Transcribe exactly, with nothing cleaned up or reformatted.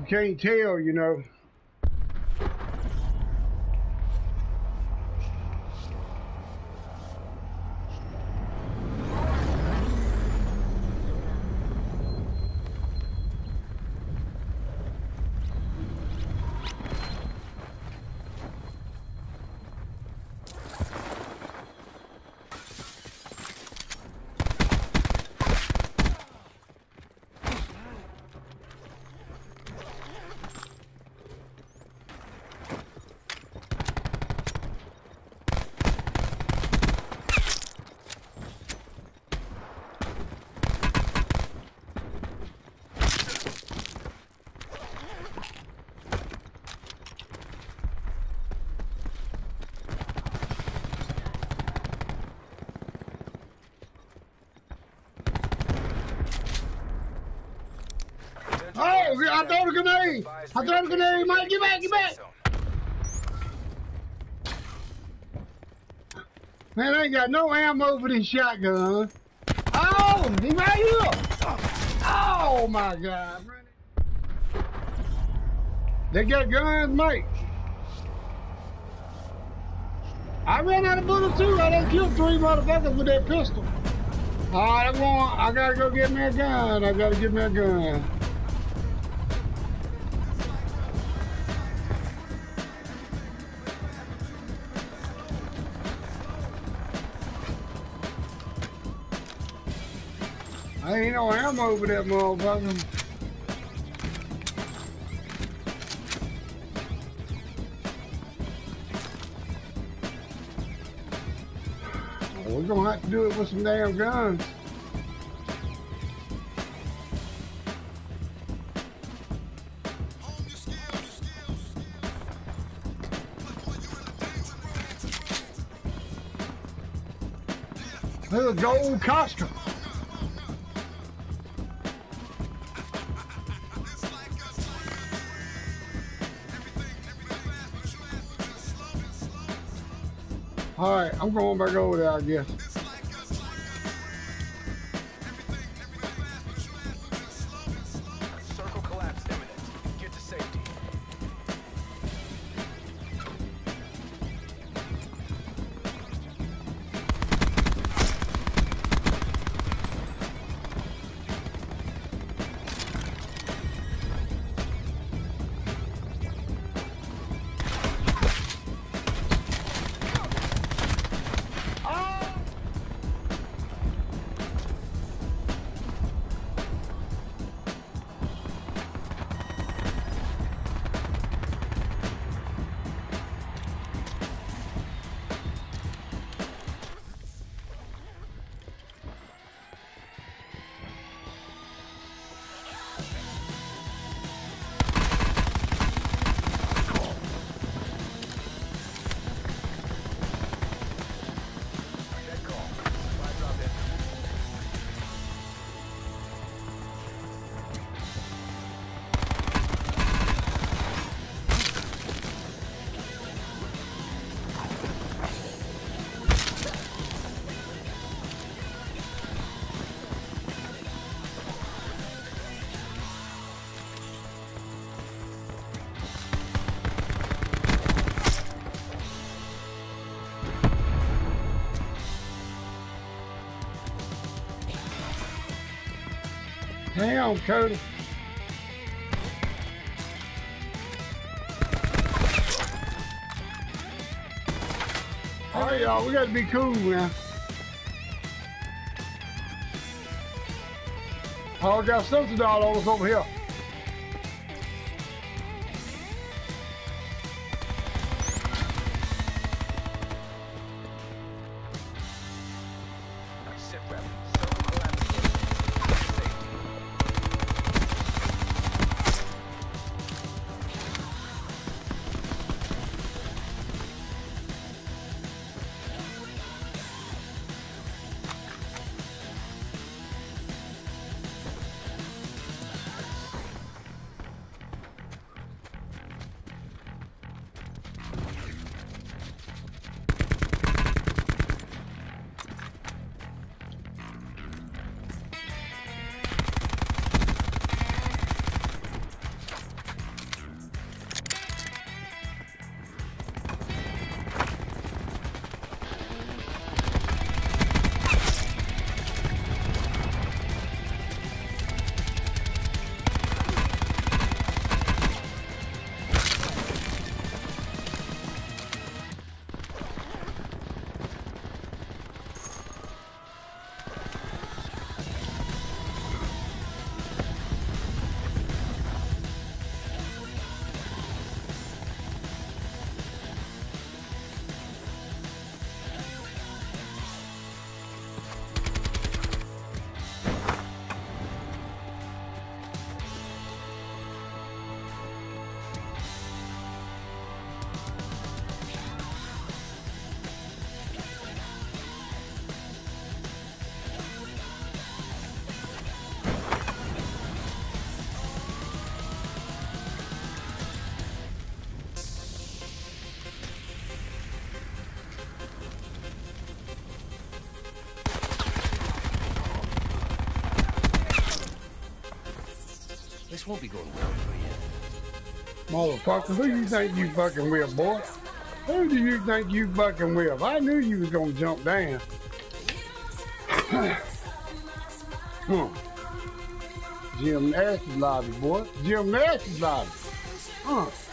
can't tell, you know. Oh, I throw the grenade! I throw the grenade, Mike! Get back, get back! Man, I ain't got no ammo for this shotgun. Oh, he right here! Oh my God! They got guns, Mike. I ran out of bullets too. I done killed three motherfuckers with that pistol. All right, I'm going. I gotta go get me a gun. I gotta get me a gun. I ain't no ammo over that motherfucker. We're gonna have to do it with some damn guns. There's a gold costume. All right, I'm going back over there, I guess. Circle collapse imminent. Get to safety. Hang on, Cody. All right, y'all, we gotta be cool now. Oh, I got something all on us over here. Sit rep. Circle collapse imminent. Get to safety. This won't be going well for you. Motherfucker, who you think you fucking with, boy? Who do you think you fucking with? I knew you was gonna jump down. huh. Gymnastics lobby, boy. Gymnastics lobby. Huh.